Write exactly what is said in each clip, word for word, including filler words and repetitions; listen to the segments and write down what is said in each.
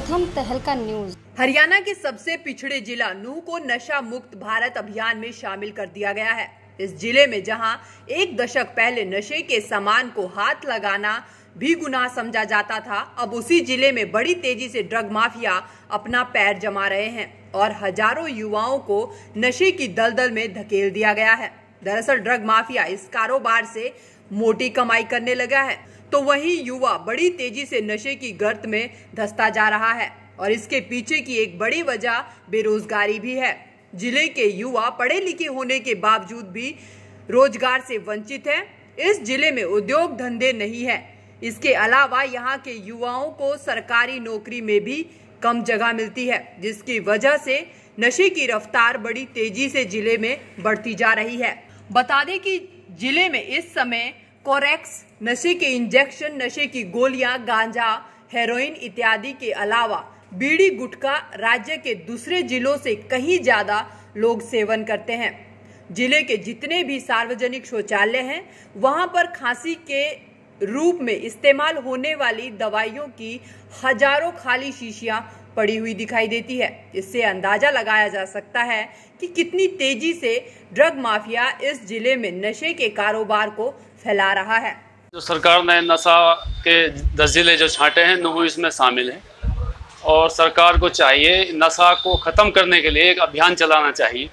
प्रथम तहलका न्यूज। हरियाणा के सबसे पिछड़े जिला नूह को नशा मुक्त भारत अभियान में शामिल कर दिया गया है। इस जिले में जहां एक दशक पहले नशे के सामान को हाथ लगाना भी गुनाह समझा जाता था, अब उसी जिले में बड़ी तेजी से ड्रग माफिया अपना पैर जमा रहे हैं और हजारों युवाओं को नशे की दलदल में धकेल दिया गया है। दरअसल ड्रग माफिया इस कारोबार से मोटी कमाई करने लगा है, तो वहीं युवा बड़ी तेजी से नशे की गर्त में धंसता जा रहा है और इसके पीछे की एक बड़ी वजह बेरोजगारी भी है। जिले के युवा पढ़े लिखे होने के बावजूद भी रोजगार से वंचित है। इस जिले में उद्योग धंधे नहीं है। इसके अलावा यहाँ के युवाओं को सरकारी नौकरी में भी कम जगह मिलती है, जिसकी वजह से नशे की रफ्तार बड़ी तेजी से जिले में बढ़ती जा रही है। बता दें कि जिले में इस समय कोरेक्स, नशे के इंजेक्शन, नशे की गोलियां, गांजा, हेरोइन इत्यादि के अलावा बीड़ी गुटखा राज्य के दूसरे जिलों से कहीं ज्यादा लोग सेवन करते हैं। जिले के जितने भी सार्वजनिक शौचालय हैं, वहां पर खांसी के रूप में इस्तेमाल होने वाली दवाइयों की हजारों खाली शीशियां पड़ी हुई दिखाई देती है। इससे अंदाजा लगाया जा सकता है कि कितनी तेजी से ड्रग माफिया इस जिले में नशे के कारोबार को फैला रहा है। जो सरकार ने नशा के दस जिले जो छांटे हैं, नूह इसमें शामिल है और सरकार को चाहिए नशा को ख़त्म करने के लिए एक अभियान चलाना चाहिए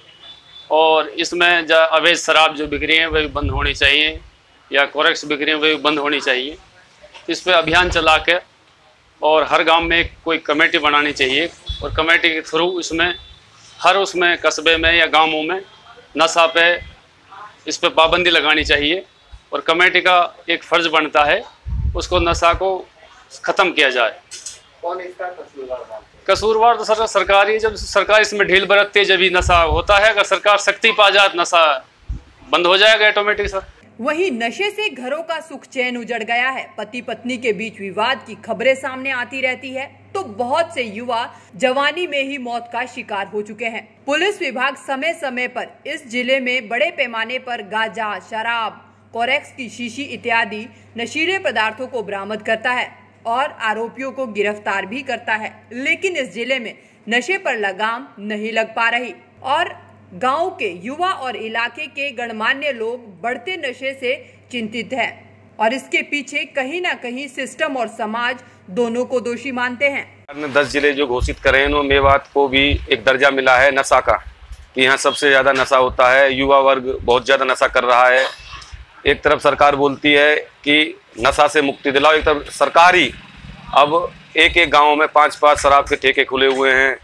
और इसमें जो अवैध शराब जो बिक रही है वह बंद होनी चाहिए या कोरेक्स बिक रही है वह बंद होनी चाहिए। इस पर अभियान चला के और हर गांव में एक कोई कमेटी बनानी चाहिए और कमेटी के थ्रू इसमें हर उसमें कस्बे में या गांवों में नशा पे इस पे पाबंदी लगानी चाहिए और कमेटी का एक फ़र्ज बनता है उसको नशा को ख़त्म किया जाए। कौन इसका कसूरवार? कसूरवार तो सर सरकार ही, जब सरकार इसमें ढील बरतती है जब ही नशा होता है। अगर सरकार सख्ती पा जाए नशा बंद हो जाएगा ऑटोमेटिक सर। वहीं नशे से घरों का सुख चैन उजड़ गया है। पति पत्नी के बीच विवाद की खबरें सामने आती रहती है, तो बहुत से युवा जवानी में ही मौत का शिकार हो चुके हैं। पुलिस विभाग समय समय पर इस जिले में बड़े पैमाने पर गांजा, शराब, कोरेक्स की शीशी इत्यादि नशीले पदार्थों को बरामद करता है और आरोपियों को गिरफ्तार भी करता है, लेकिन इस जिले में नशे पर लगाम नहीं लग पा रही और गांव के युवा और इलाके के गणमान्य लोग बढ़ते नशे से चिंतित हैं और इसके पीछे कहीं ना कहीं सिस्टम और समाज दोनों को दोषी मानते हैं। दस जिले जो घोषित करे हैं उनमें मेवात को भी एक दर्जा मिला है नशा का, कि यहाँ सबसे ज्यादा नशा होता है। युवा वर्ग बहुत ज्यादा नशा कर रहा है। एक तरफ सरकार बोलती है कि नशा से मुक्ति दिलाओ, एक तरफ सरकार ही अब एक एक गाँव में पाँच पाँच शराब के ठेके खुले हुए हैं।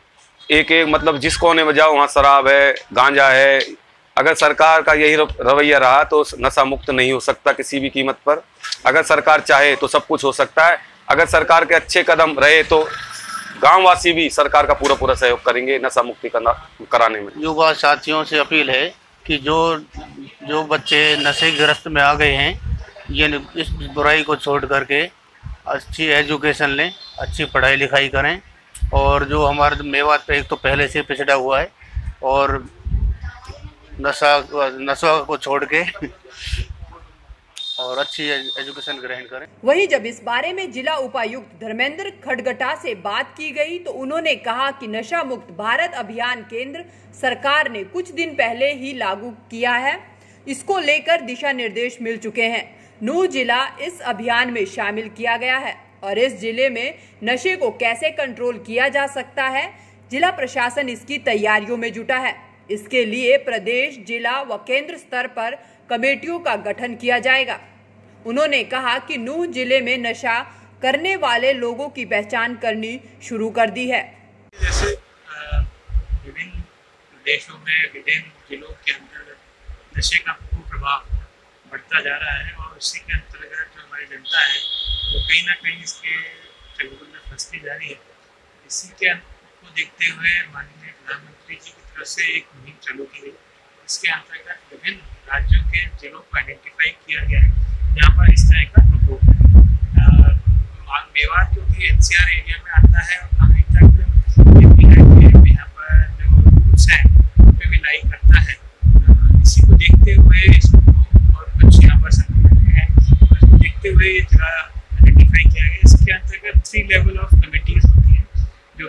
एक एक मतलब जिस कोने में जाओ वहाँ शराब है, गांजा है। अगर सरकार का यही रवैया रहा तो नशा मुक्त नहीं हो सकता किसी भी कीमत पर। अगर सरकार चाहे तो सब कुछ हो सकता है। अगर सरकार के अच्छे कदम रहे तो गांववासी भी सरकार का पूरा पूरा सहयोग करेंगे नशा मुक्ति कराने में। युवा साथियों से अपील है कि जो जो बच्चे नशे ग्रस्त में आ गए हैं, ये इस बुराई को छोड़ करके अच्छी एजुकेशन लें, अच्छी पढ़ाई लिखाई करें और जो हमारे मेवात पे एक तो पहले से पिछड़ा हुआ है और नशा नशा को छोड़ के और अच्छी एजुकेशन ग्रहण करें। वहीं जब इस बारे में जिला उपायुक्त धर्मेंद्र खडगटा से बात की गई तो उन्होंने कहा कि नशा मुक्त भारत अभियान केंद्र सरकार ने कुछ दिन पहले ही लागू किया है। इसको लेकर दिशा निर्देश मिल चुके हैं। नूह जिला इस अभियान में शामिल किया गया है और इस जिले में नशे को कैसे कंट्रोल किया जा सकता है, जिला प्रशासन इसकी तैयारियों में जुटा है। इसके लिए प्रदेश, जिला व केंद्र स्तर पर कमेटियों का गठन किया जाएगा। उन्होंने कहा कि नूह जिले में नशा करने वाले लोगों की पहचान करनी शुरू कर दी है। जैसे विभिन्न देशों में, विभिन्न जिलों के अंदर नशे का कुप्रभाव बढ़ता जा रहा है और उसी के अंतर्गत जो हमारी जनता है वो कहीं ना कहीं इसके चंगुल में फंसती जा रही है। इसी के को देखते हुए माननीय प्रधानमंत्री जी की तरफ से एक मुहिम चालू की गई। इसके अंतर्गत विभिन्न राज्यों के जिलों को आइडेंटिफाई किया गया है जहाँ पर इस तरह का प्रकोप है। मेवात जो कि एनसीआर एरिया में आता है और कहीं तक यहाँ पर जो रूट्स हैं उन पर भी लाई करता है। इसी को देखते हुए इसको और कुछ यहाँ पर संगठन है देखते हुए जिला आइडेंटिफाई किया गया। इसके अंतर्गत थ्री लेवल ऑफ कमिटीज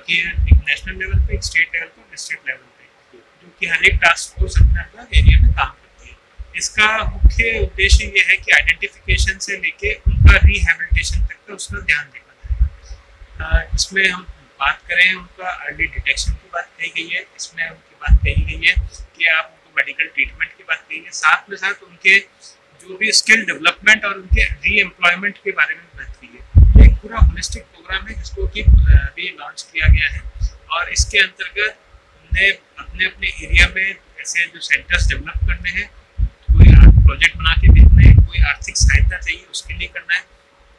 कि एक नेशनल लेवल पे, एक स्टेट लेवल पे, स्टेट लेवल पे, जो कि हर एक टास्क फोर्स अपने अपना एरिया में काम करती है। इसका मुख्य उद्देश्य ये है कि आइडेंटिफिकेशन से लेके उनका रिहेबिलिटेशन तक का उसका ध्यान देखा जाएगा। इसमें हम बात करें, उनका अर्ली डिटेक्शन की बात कही गई है, इसमें उनकी बात कही गई है कि आप उनको मेडिकल ट्रीटमेंट की बात कही है, साथ में साथ उनके जो भी स्किल डेवलपमेंट और उनके री एम्प्लॉयमेंट के बारे में बात की है। एक पूरा होलिस्टिक प्रोग्राम है जिसको कि अभी लॉन्च किया गया है, और इसके अंतर्गत हमने अपने अपने एरिया में ऐसे जो सेंटर्स डेवलप करने हैं, कोई प्रोजेक्ट बना के देखने हैं, कोई आर्थिक सहायता चाहिए उसके लिए करना है,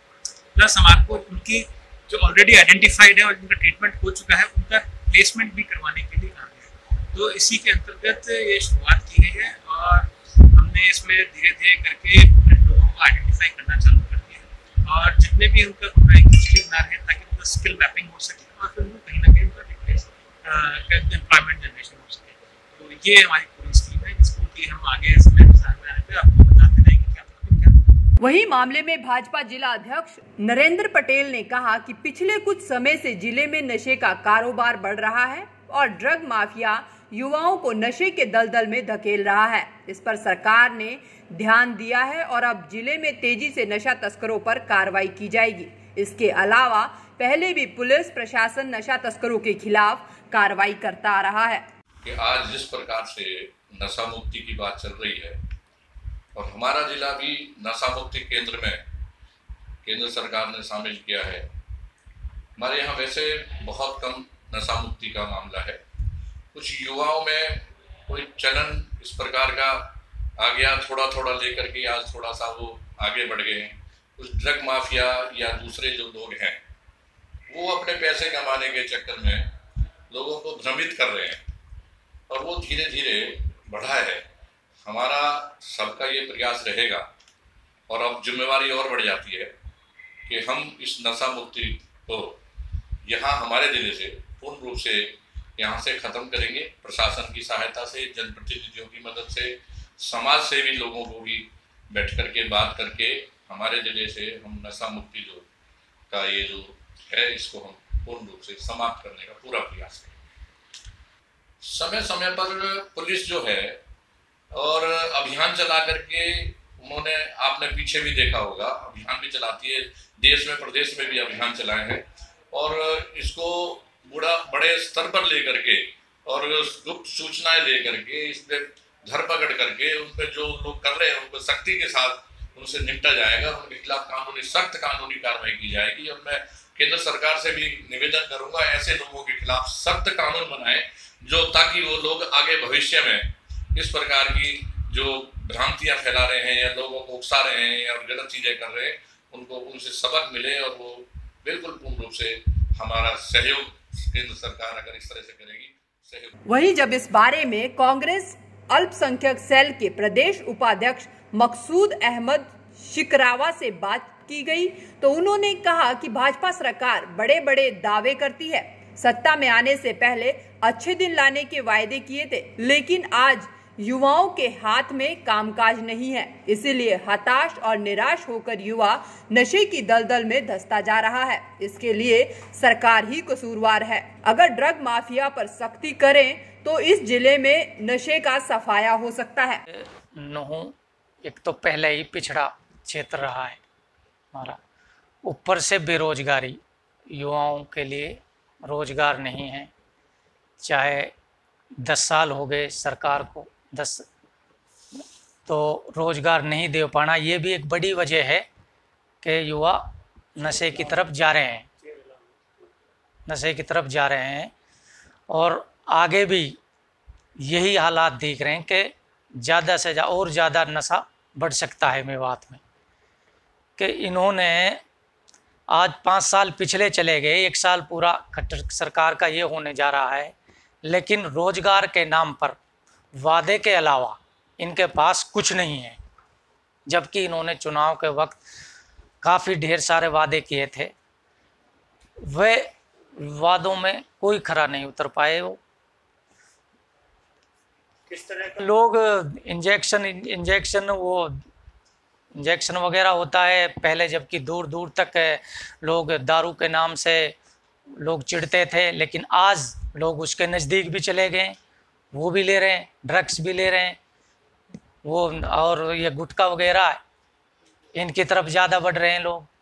प्लस हमारे को उनकी जो ऑलरेडी आइडेंटिफाइड है और जिनका ट्रीटमेंट हो चुका है उनका प्लेसमेंट भी करवाने के लिए कहा गया है। तो इसी के अंतर्गत ये शुरुआत की गई है और हमने इसमें धीरे धीरे करके लोगों को आइडेंटिफाई करना चालू कर दिया है, और जितने भी उनका पूरा एक हिस्ट्री बना रहे हैं ताकि उनका स्किल मैपिंग हो सके और फिर कहीं ना कहीं उनका रिप्लेस एम्प्लॉयमेंट जनरेशन हो सके। तो ये हमारी पूरी स्कीम है जिसको कि हम आगे समय में आने पर आपको बताते रहेंगे क्या क्या। वहीं मामले में भाजपा जिला अध्यक्ष नरेंद्र पटेल ने कहा कि पिछले कुछ समय से जिले में नशे का कारोबार बढ़ रहा है और ड्रग माफिया युवाओं को नशे के दलदल में धकेल रहा है। इस पर सरकार ने ध्यान दिया है और अब जिले में तेजी से नशा तस्करों पर कार्रवाई की जाएगी। इसके अलावा पहले भी पुलिस प्रशासन नशा तस्करों के खिलाफ कार्रवाई करता आ रहा है। कि आज जिस प्रकार से नशा मुक्ति की बात चल रही है और हमारा जिला भी नशा मुक्ति केंद्र में केंद्र सरकार ने शामिल किया है। हमारे यहाँ वैसे बहुत कम नशा मुक्ति का मामला है। कुछ युवाओं में कोई चलन इस प्रकार का आ गया, थोड़ा थोड़ा लेकर के आज थोड़ा सा वो आगे बढ़ गए हैं। कुछ ड्रग माफिया या दूसरे जो लोग हैं वो अपने पैसे कमाने के चक्कर में लोगों को भ्रमित कर रहे हैं और वो धीरे धीरे बढ़ा है। हमारा सबका ये प्रयास रहेगा और अब जिम्मेवारी और बढ़ जाती है कि हम इस नशा मुक्ति को यहाँ हमारे जिले से पूर्ण रूप से यहाँ से ख़त्म करेंगे। प्रशासन की सहायता से, जनप्रतिनिधियों की मदद से, समाज सेवी लोगों को भी बैठ करके बात करके हमारे जिले से हम नशा मुक्ति जो का ये जो है इसको हम पूर्ण रूप से समाप्त करने का पूरा प्रयास करेंगे। समय समय पर पुलिस जो है और अभियान चला करके उन्होंने, आपने पीछे भी देखा होगा, अभियान भी चलाती है, देश में प्रदेश में भी अभियान चलाए हैं और इसको बड़ा बड़े स्तर पर लेकर के और गुप्त सूचनाएं लेकर के इस पे धरपकड़ करके उन पे जो लोग कर रहे हैं उनको सख्ती के साथ उनसे निपटा जाएगा। उनके खिलाफ कानूनी सख्त कानूनी कार्रवाई की जाएगी और मैं केंद्र सरकार से भी निवेदन करूंगा ऐसे लोगों के खिलाफ सख्त कानून बनाए जो ताकि वो लोग आगे भविष्य में इस प्रकार की जो भ्रांतियां फैला रहे हैं या लोगों को उकसा रहे हैं या गलत चीजें कर रहे हैं उनको उनसे सबक मिले और वो बिल्कुल पूर्ण रूप से हमारा सहयोग केंद्र सरकार अगर इस तरह से करेगी सहयोग। वहीं जब इस बारे में कांग्रेस अल्पसंख्यक सेल के प्रदेश उपाध्यक्ष मकसूद अहमद शिकरावा से बात की गई तो उन्होंने कहा कि भाजपा सरकार बड़े बड़े दावे करती है, सत्ता में आने से पहले अच्छे दिन लाने के वायदे किए थे, लेकिन आज युवाओं के हाथ में कामकाज नहीं है, इसीलिए हताश और निराश होकर युवा नशे की दलदल में धंसता जा रहा है। इसके लिए सरकार ही कसूरवार है। अगर ड्रग माफिया पर सख्ती करें तो इस जिले में नशे का सफाया हो सकता है। नहू एक तो पहले ही पिछड़ा क्षेत्र रहा है हमारा, ऊपर से बेरोजगारी, युवाओं के लिए रोजगार नहीं है। चाहे दस साल हो गए सरकार को, दस तो रोजगार नहीं दे पाना ये भी एक बड़ी वजह है कि युवा नशे की तरफ जा रहे हैं नशे की तरफ जा रहे हैं और आगे भी यही हालात दिख रहे हैं कि ज़्यादा से ज़्यादा और ज़्यादा नशा बढ़ सकता है मेवात में। कि इन्होंने आज पाँच साल पिछले चले गए, एक साल पूरा खट्टर सरकार का ये होने जा रहा है, लेकिन रोजगार के नाम पर वादे के अलावा इनके पास कुछ नहीं है। जबकि इन्होंने चुनाव के वक्त काफ़ी ढेर सारे वादे किए थे, वे वादों में कोई खरा नहीं उतर पाए। वो किस तरह का लोग इंजेक्शन इंजेक्शन वो इंजेक्शन वगैरह होता है पहले, जबकि दूर दूर तक लोग दारू के नाम से लोग चिढ़ते थे, लेकिन आज लोग उसके नज़दीक भी चले गए, वो भी ले रहे हैं, ड्रग्स भी ले रहे हैं, वो और ये गुटखा वगैरह इनकी तरफ ज़्यादा बढ़ रहे हैं लोग।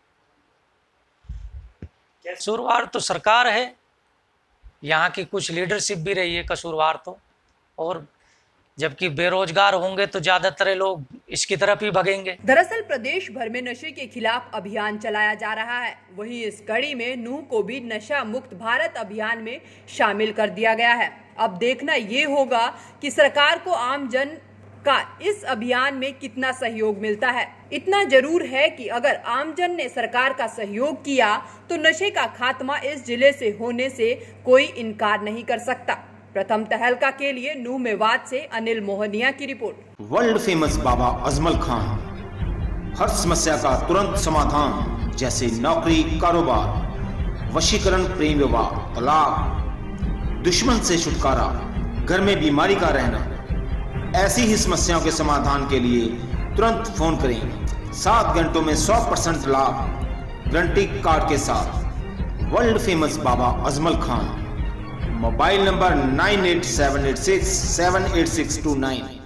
कसूरवार तो सरकार है, यहाँ की कुछ लीडरशिप भी रही है कसूरवार तो, और जबकि बेरोजगार होंगे तो ज्यादातर लोग इसकी तरफ ही भगेंगे। दरअसल प्रदेश भर में नशे के खिलाफ अभियान चलाया जा रहा है, वहीं इस कड़ी में नूंह को भी नशा मुक्त भारत अभियान में शामिल कर दिया गया है। अब देखना ये होगा कि सरकार को आमजन का इस अभियान में कितना सहयोग मिलता है। इतना जरूर है कि अगर आमजन ने सरकार का सहयोग किया तो नशे का खात्मा इस जिले से होने से कोई इनकार नहीं कर सकता। प्रथम तहलका के लिए नूंह मेवात से अनिल मोहनिया की रिपोर्ट। वर्ल्ड फेमस बाबा अजमल खान हर समस्या का तुरंत समाधान, जैसे नौकरी, कारोबार, वशीकरण, प्रेम विवाह, तलाक, दुश्मन से छुटकारा, घर में बीमारी का रहना, ऐसी ही समस्याओं के समाधान के लिए तुरंत फोन करें। सात घंटों में सौ परसेंट लाभ गारंटी कार्ड के साथ। वर्ल्ड फेमस बाबा Ajmal Khan. Mobile number nine eight seven eight six seven eight six two nine.